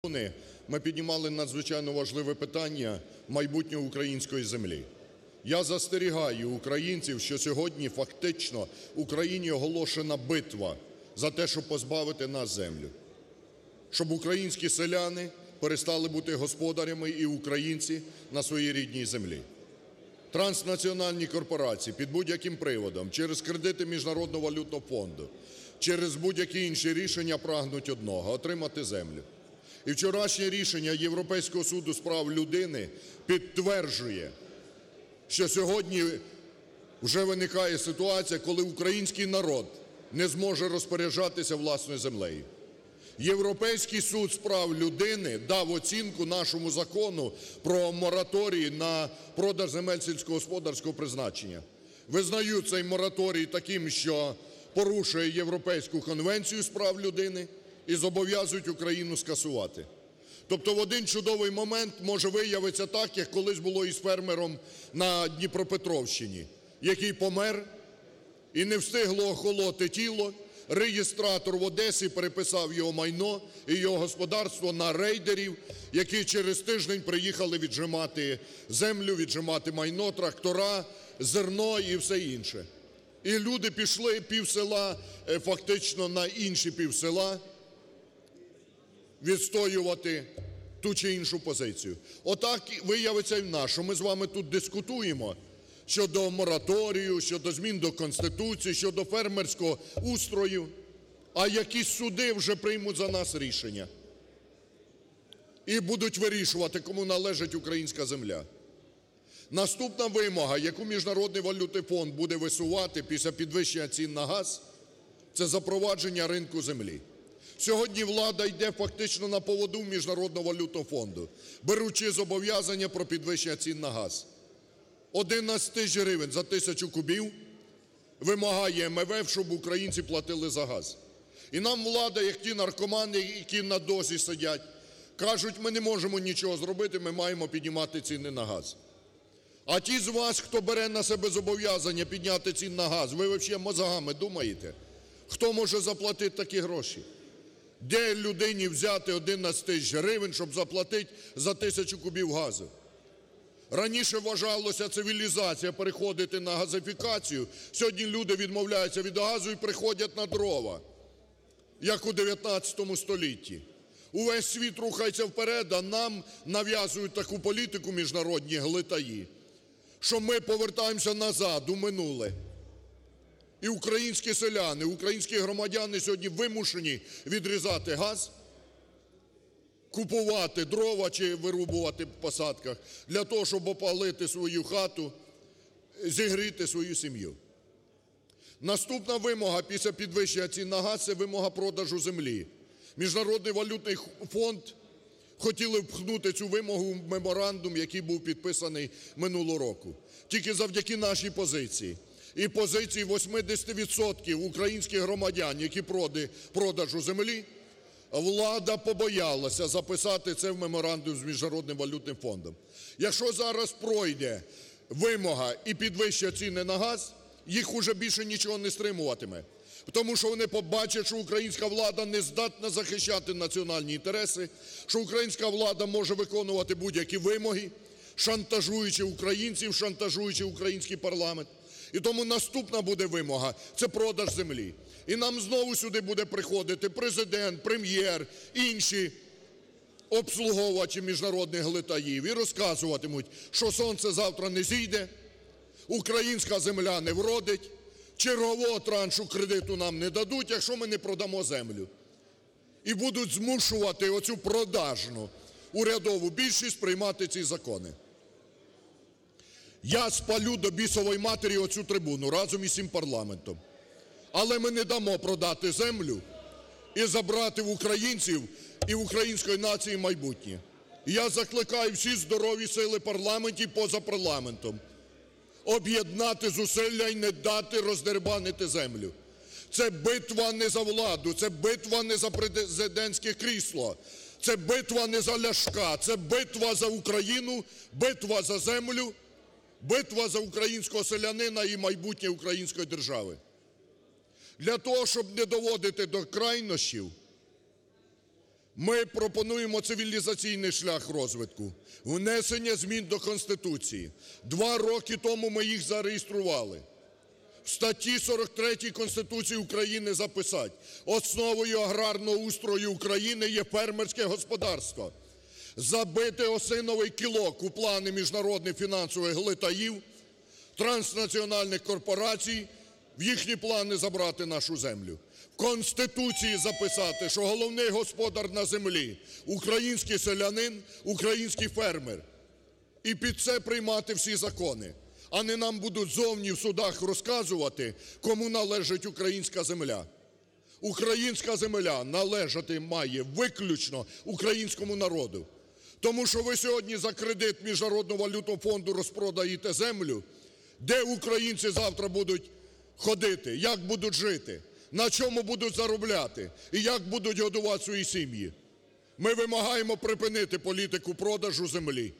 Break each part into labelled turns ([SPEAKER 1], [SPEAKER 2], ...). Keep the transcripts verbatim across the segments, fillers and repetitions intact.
[SPEAKER 1] Ми піднімали надзвичайно важливе питання майбутнього української землі. Я застерігаю українців, що сьогодні фактично в Україні оголошена битва за те, щоб позбавити нас землі. Щоб українські селяни перестали бути господарями і українці на своїй рідній землі. Транснаціональні корпорації під будь-яким приводом, через кредити Міжнародного валютного фонду, через будь-які інші рішення прагнуть одного – отримати землю. І вчорашнє рішення Європейського суду з прав людини підтверджує, що сьогодні вже виникає ситуація, коли український народ не зможе розпоряджатися власною землею. Європейський суд з прав людини дав оцінку нашому закону про мораторій на продаж земель сільськогосподарського призначення. Визнають цей мораторій таким, що порушує Європейську конвенцію з прав людини і зобов'язують Україну скасувати. Тобто в один чудовий момент може виявитися так, як колись було із фермером на Дніпропетровщині, який помер і не встигло охолоти тіло, реєстратор в Одесі переписав його майно і його господарство на рейдерів, які через тиждень приїхали віджимати землю, віджимати майно, трактора, зерно і все інше. І люди пішли півсела фактично на інші півсела відстоювати ту чи іншу позицію. Отак виявиться і в нас, що ми з вами тут дискутуємо щодо мораторію, щодо змін до Конституції, щодо фермерського устрою, а якісь суди вже приймуть за нас рішення і будуть вирішувати, кому належить українська земля. Наступна вимога, яку Міжнародний валютний фонд буде висувати після підвищення цін на газ, це запровадження ринку землі. Сьогодні влада йде фактично на поводу Міжнародного валютного фонду, беручи зобов'язання про підвищення цін на газ. одинадцять тисяч гривень за тисячу кубів вимагає ем еф еф, щоб українці платили за газ. І нам влада, як ті наркомани, які на дозі сидять, кажуть, ми не можемо нічого зробити, ми маємо піднімати ціни на газ. А ті з вас, хто бере на себе зобов'язання підняти ціни на газ, ви взагалі мозгами думаєте, хто може заплатити такі гроші? Де людині взяти одинадцять тисяч гривень, щоб заплатити за тисячу кубів газу? Раніше вважалося цивілізація переходити на газифікацію. Сьогодні люди відмовляються від газу і приходять на дрова, як у дев'ятнадцятому столітті. Увесь світ рухається вперед, а нам нав'язують таку політику міжнародні глитаї, що ми повертаємося назад, у минуле. І українські селяни, українські громадяни сьогодні вимушені відрізати газ, купувати дрова чи вирубувати в посадках для того, щоб опалити свою хату, зігріти свою сім'ю. Наступна вимога після підвищення цін на газ – це вимога продажу землі. Міжнародний валютний фонд хотіли впхнути цю вимогу в меморандум, який був підписаний минулого року. Тільки завдяки нашій позиції і позиції вісімдесят відсотків українських громадян, які проти продажу землі, влада побоялася записати це в меморандум з Міжнародним валютним фондом. Якщо зараз пройде вимога і підвищать ціни на газ, їх уже більше нічого не стримуватиме. Тому що вони побачать, що українська влада не здатна захищати національні інтереси, що українська влада може виконувати будь-які вимоги, шантажуючи українців, шантажуючи український парламент. І тому наступна буде вимога – це продаж землі. І нам знову сюди буде приходити Президент, Прем'єр, інші обслуговувачі міжнародних глитаїв і розказуватимуть, що сонце завтра не зійде, українська земля не вродить, чергового траншу кредиту нам не дадуть, якщо ми не продамо землю. І будуть змушувати оцю продажну урядову більшість приймати ці закони. Я спалю до бісової матері оцю трибуну разом із цим парламентом. Але ми не дамо продати землю і забрати в українців і в української нації майбутнє. Я закликаю всі здорові сили парламентів поза парламентом об'єднати зусилля і не дати роздербанити землю. Це битва не за владу, це битва не за президентське крісло, це битва не за Ляшка, це битва за Україну, битва за землю, битва за українського селянина і майбутнє української держави. Для того, щоб не доводити до крайнощів, Ми пропонуємо цивілізаційний шлях розвитку, внесення змін до Конституції. Два роки тому ми їх зареєстрували. В статті сорок третій Конституції України записати: основою аграрного устрою України є фермерське господарство. Забити осиновий кілок у плани міжнародних фінансових глитаїв, транснаціональних корпорацій, в їхні плани забрати нашу землю. В Конституції записати, що головний господар на землі – український селянин, український фермер. І під це приймати всі закони. А не нам будуть зовні в судах розказувати, кому належить українська земля. Українська земля належати має виключно українському народу. Тому що ви сьогодні за кредит Міжнародного валютного фонду розпродаєте землю, де українці завтра будуть ходити, як будуть жити, на чому будуть заробляти і як будуть годувати свої сім'ї. Ми вимагаємо припинити політику продажу землі.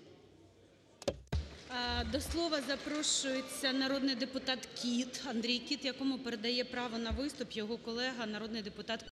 [SPEAKER 2] До слова запрошується народний депутат Кіт, Андрій Кіт, якому передає право на виступ його колега, народний депутат